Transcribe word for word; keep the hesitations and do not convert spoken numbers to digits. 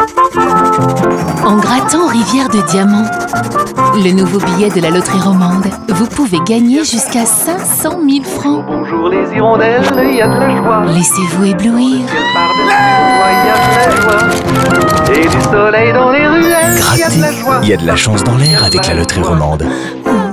En grattant Rivière de Diamants, le nouveau billet de la loterie romande, vous pouvez gagner jusqu'à cinq cent mille francs. Bonjour les hirondelles, il y a de la joie. Laissez-vous éblouir. Il y a de la joie. Et du soleil dans les ruelles, il y a de la joie. Il y a de la chance dans l'air avec la loterie romande.